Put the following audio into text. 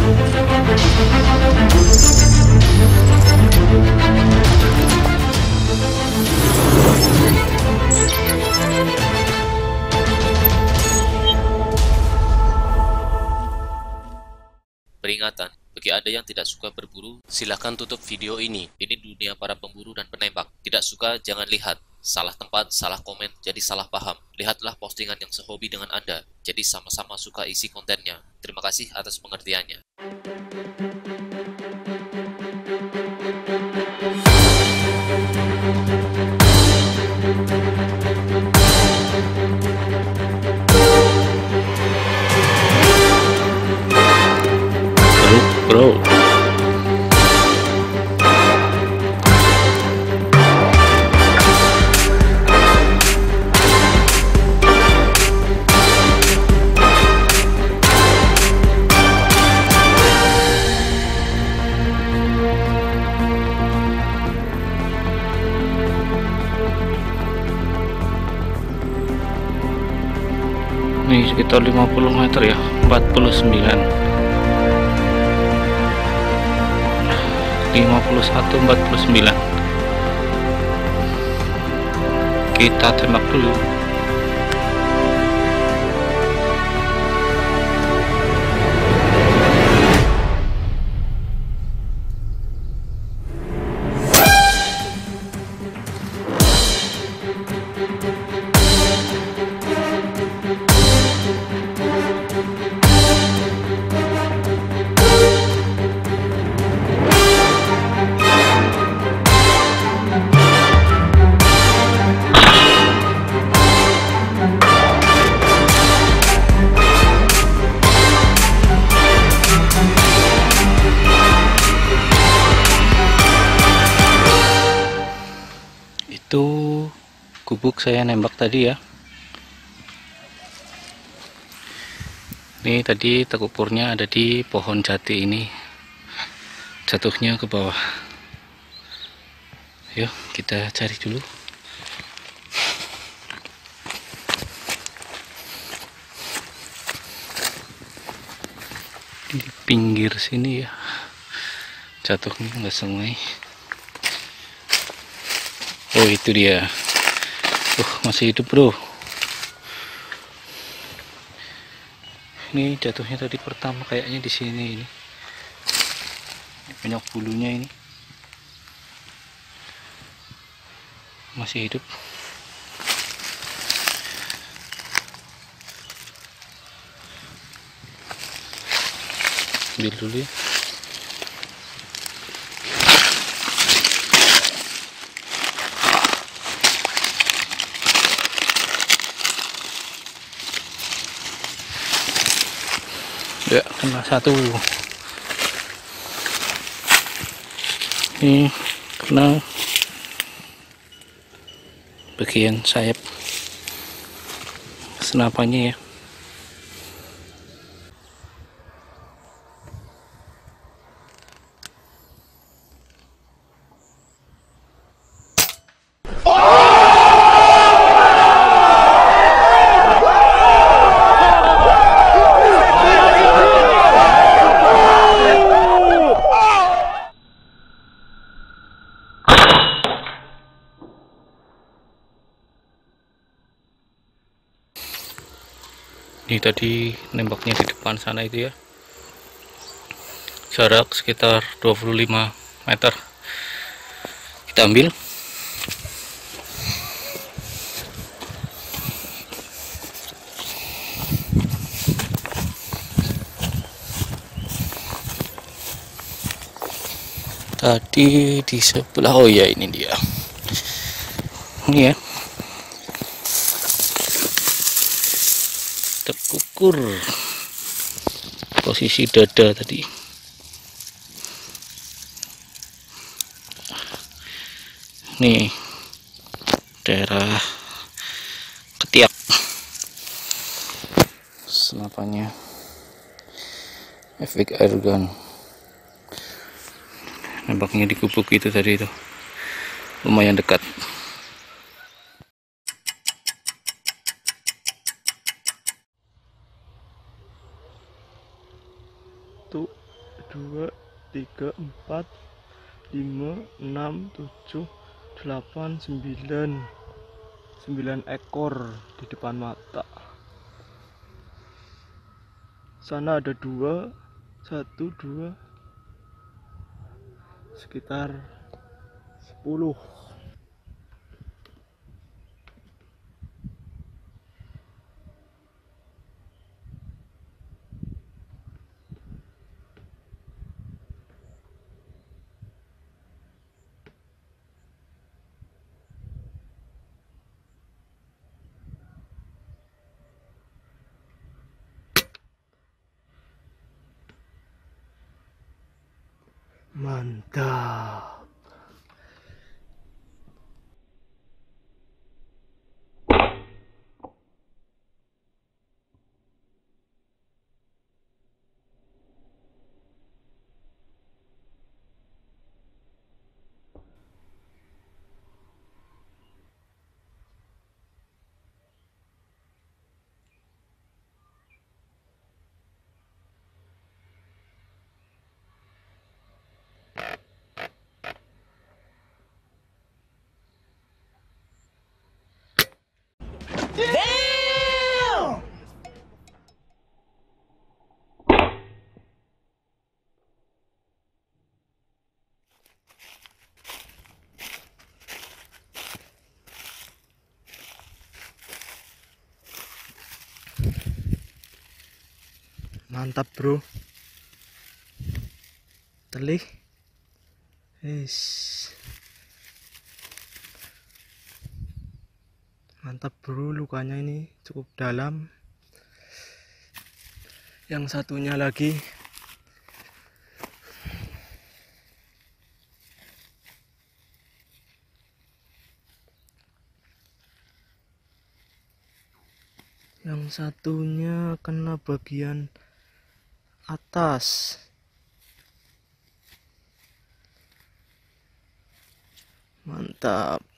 Peringatan, bagi Anda yang tidak suka berburu, silakan tutup video ini. Ini dunia para pemburu dan penembak. Tidak suka, jangan lihat. Salah tempat, salah komen, jadi salah paham. Lihatlah postingan yang sehobi dengan Anda, jadi sama-sama suka isi kontennya. Terima kasih atas pengertiannya. Bro, ini sekitar 50 meter ya, 49 51 49. Kita tembak dulu. Itu gubuk saya nembak tadi ya. Ini tadi tekupurnya ada di pohon jati ini, jatuhnya ke bawah. Yuk kita cari dulu. Di pinggir sini ya, jatuhnya nggak sungai. Oh itu dia. Masih hidup bro. Ini jatuhnya tadi pertama kayaknya di sini ini. Banyak bulunya ini. Masih hidup. Ambil dulu ya. Ya, kena satu. Ini kena bagian sayap senapannya ya. Ini tadi nembaknya di depan sana itu ya, jarak sekitar 25 meter. Kita ambil. Tadi di sebelah, oh ya ini dia. Ini ya, tekukur posisi dada tadi. Nih daerah ketiak senapannya, efek airgun. Nembaknya di gubuk itu tadi, itu lumayan dekat. Tuh 2, 3, 4, 5, 6, 7, 8, 9. 9 ekor di depan mata. Sana ada 2, 1, 2, sekitar 10. Mantap. Mantap, bro. Telih. Mantap, bro. Lukanya ini cukup dalam. Yang satunya lagi kena bagian atas. Mantap.